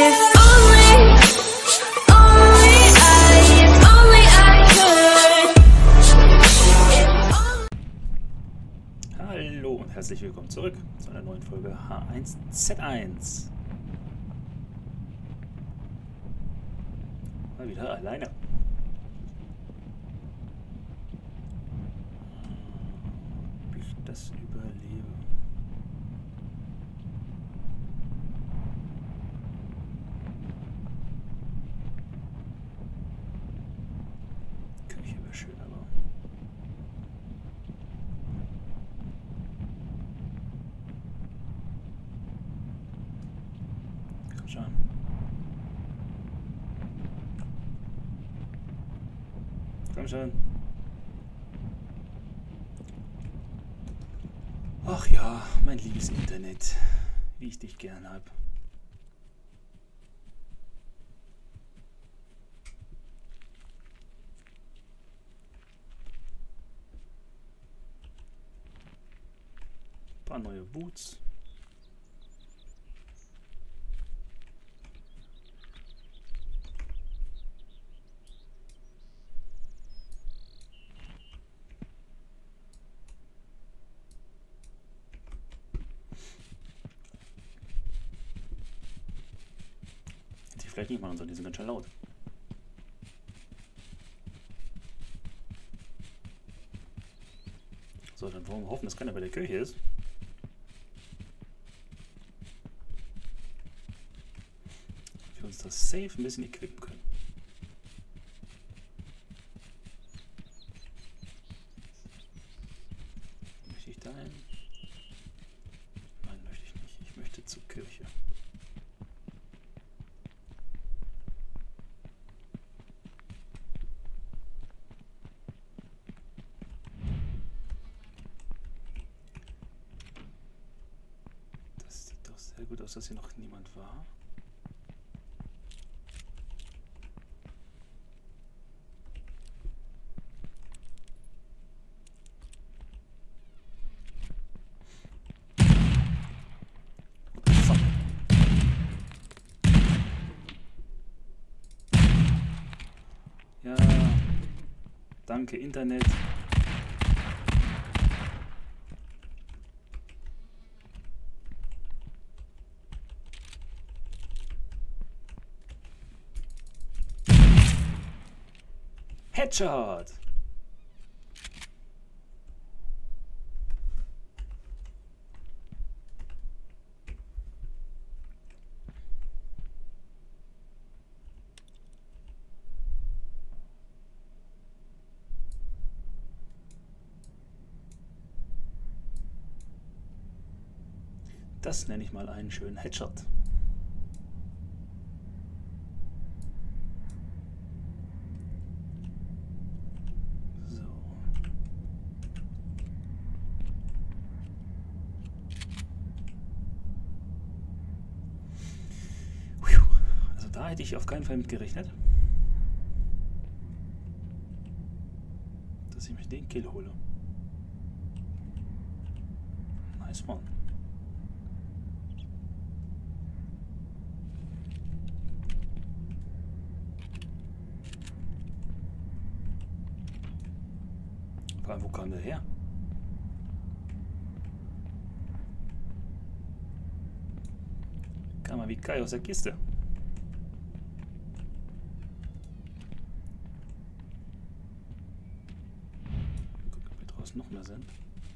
Hallo und herzlich willkommen zurück zu einer neuen Folge H1Z1. Mal wieder alleine. Ob ich das überlebe? Küche wäre schön, aber... Komm schon. Komm schon. Ach ja, mein liebes Internet, wie ich dich gern hab. Ein paar neue Boots. Vielleicht nicht machen sollen, die sind ganz schön laut. So, dann wollen wir hoffen, dass keiner bei der Kirche ist. Wir uns das safe ein bisschen equippen können. Möchte ich da hin? Nein, möchte ich nicht. Ich möchte zur Kirche. Sehr gut aus, dass hier noch niemand war. So. Ja, danke Internet. Headshot! Das nenne ich mal einen schönen Headshot. Da hätte ich auf keinen Fall mit gerechnet, dass ich mich den Kill hole. Nice one. Vor allem, wo kam der her? Kam mal wie Kai aus der Kiste. Noch mehr sind.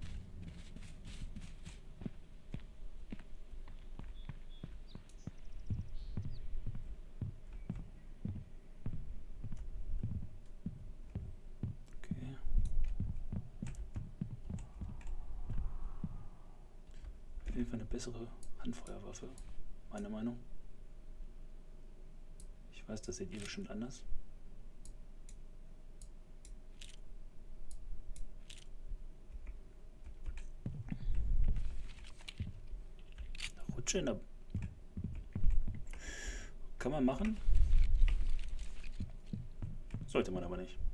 Okay. Auf jeden Fall eine bessere Handfeuerwaffe, meine Meinung. Ich weiß, das seht ihr bestimmt anders. Rutsche, kann man machen. Sollte man aber nicht.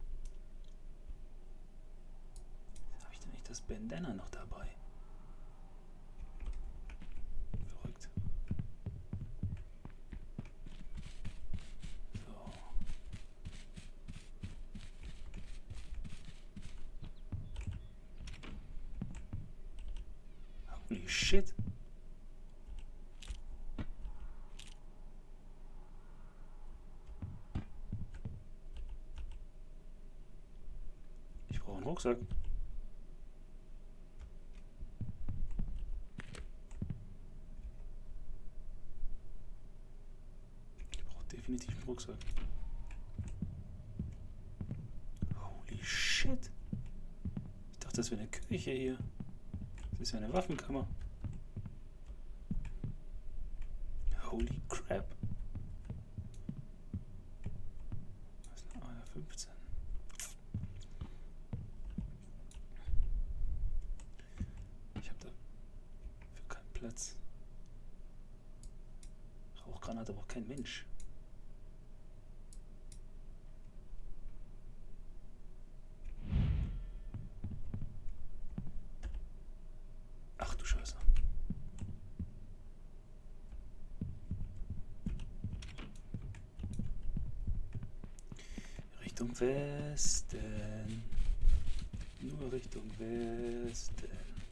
Habe ich denn nicht das Bandana noch dabei? Verrückt. shit. Ich brauche einen Rucksack. Ich brauche definitiv einen Rucksack. Holy shit. Ich dachte, das wäre eine Küche hier. Das ist ja eine Waffenkammer. Holy crap. Das ist eine AR-15. Ich habe dafür keinen Platz. Rauchgranate braucht kein Mensch. Ach du Scheiße. Richtung Westen. Nur Richtung Westen.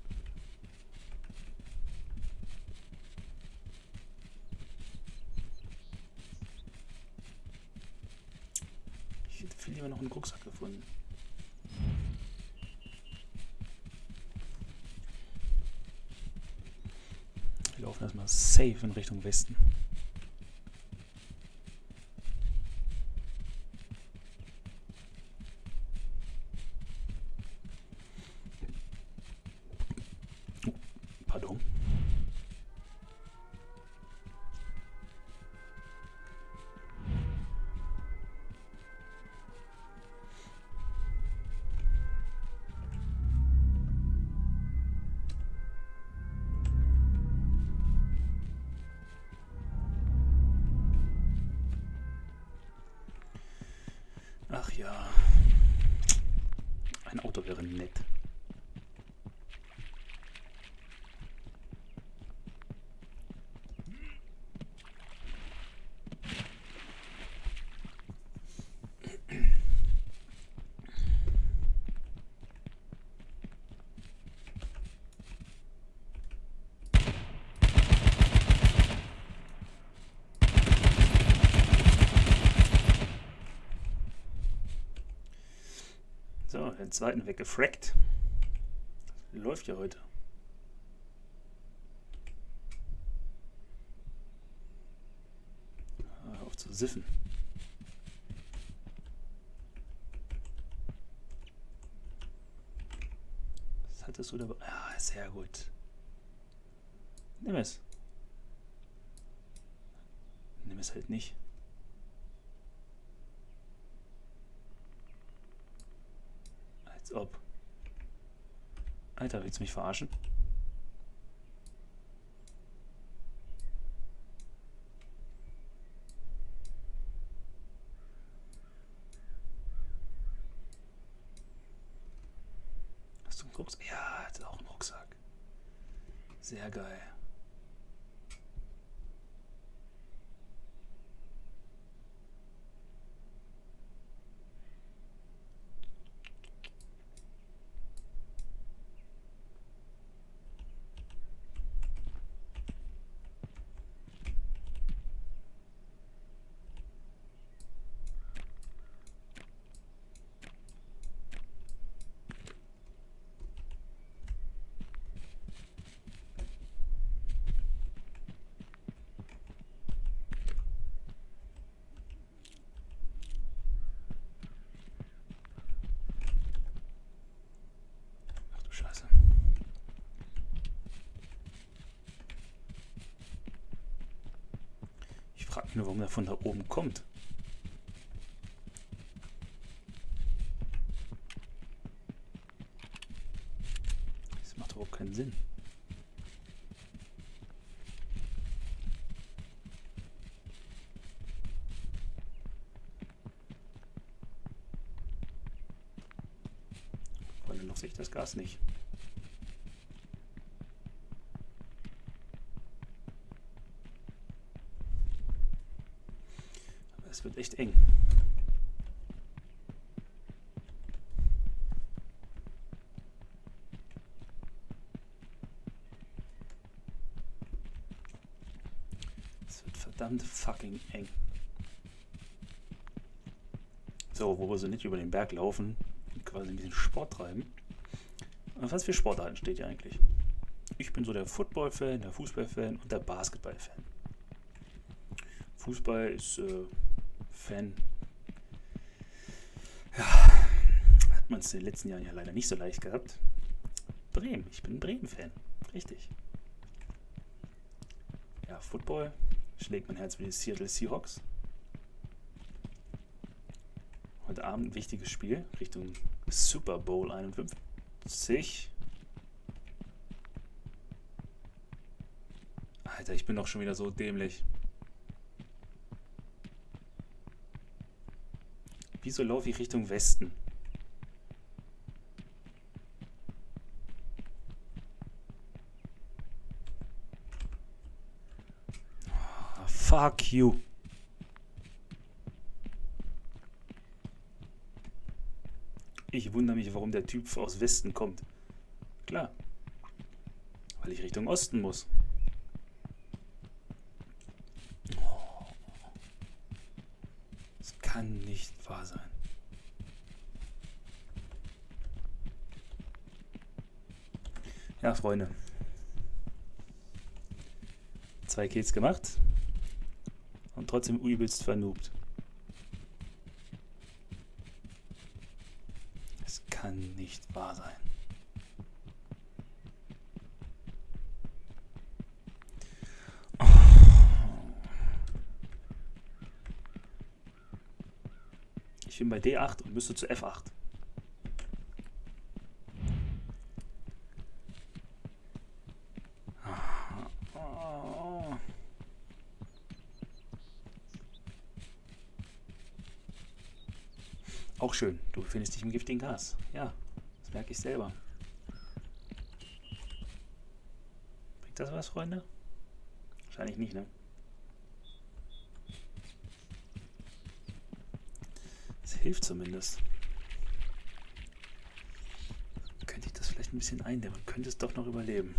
Ich hätte viel lieber noch einen Rucksack gefunden. Wir laufen erstmal safe in Richtung Westen. Oh, pardon. Ach ja, ein Auto wäre nett. So, den zweiten weggefrackt. Läuft ja heute. Hör auf zu siffen. Was hattest du dabei? Ah, sehr gut. Nimm es. Nimm es halt nicht. Als ob. Alter, willst du mich verarschen? Hast du einen Rucksack? Ja, hat auch einen Rucksack. Sehr geil. Scheiße. Ich frage mich nur, warum der von da oben kommt. Das macht überhaupt keinen Sinn. Freunde, noch sehe ich das Gas nicht. Aber es wird echt eng. Es wird verdammt fucking eng. So, wo wir so nicht über den Berg laufen und quasi ein bisschen Sport treiben. Was für Sportarten steht hier eigentlich? Ich bin so der Football-Fan, der Fußball-Fan und der Basketball-Fan. Fußball ist Fan. Ja, hat man es in den letzten Jahren ja leider nicht so leicht gehabt. Bremen, ich bin Bremen-Fan. Richtig. Ja, Football schlägt mein Herz für die Seattle Seahawks. Heute Abend ein wichtiges Spiel Richtung Super Bowl 51. Alter, ich bin doch schon wieder so dämlich. Wieso laufe ich Richtung Westen? Oh, fuck you. Ich wundere mich, warum der Typ aus Westen kommt. Klar. Weil ich Richtung Osten muss. Das kann nicht wahr sein. Ja, Freunde. 2 Kills gemacht. Und trotzdem übelst vernoobt. Das kann nicht wahr sein. Ich bin bei D8 und müsste zu F8. Auch schön, du befindest dich im giftigen Gas. Ja, das merke ich selber. Bringt das was, Freunde? Wahrscheinlich nicht, ne? Das hilft zumindest. Könnte ich das vielleicht ein bisschen eindämmen? Könnte es doch noch überleben.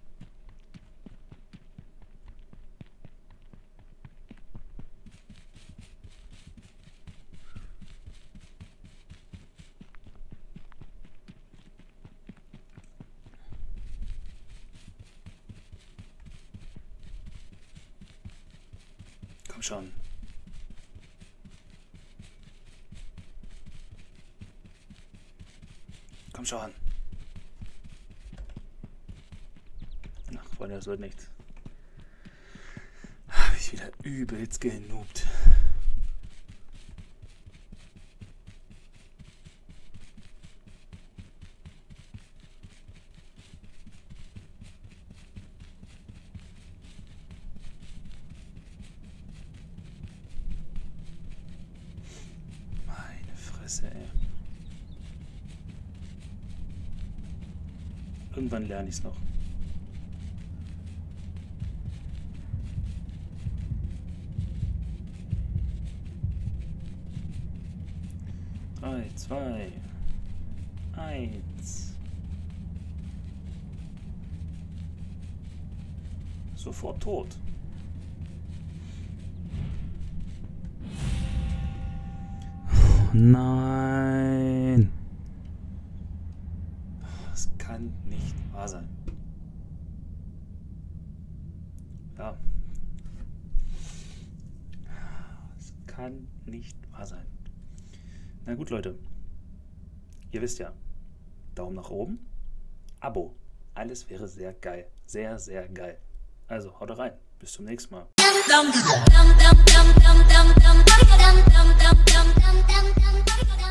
Komm schon. Komm schon. Ach, Freunde, das wird nichts. Habe ich wieder übelst genoobt. Meine Fresse, ey. Irgendwann lerne ich es noch. Drei, 2, 1. Sofort tot. Oh nein. Das kann nicht wahr sein. Ja. Das kann nicht wahr sein. Na gut, Leute. Ihr wisst ja. Daumen nach oben. Abo. Alles wäre sehr geil. Sehr, sehr geil. Also, haut rein. Bis zum nächsten Mal. Dum dum dum dum dum dum dum dum dum dum dum dum dum dum dum dum.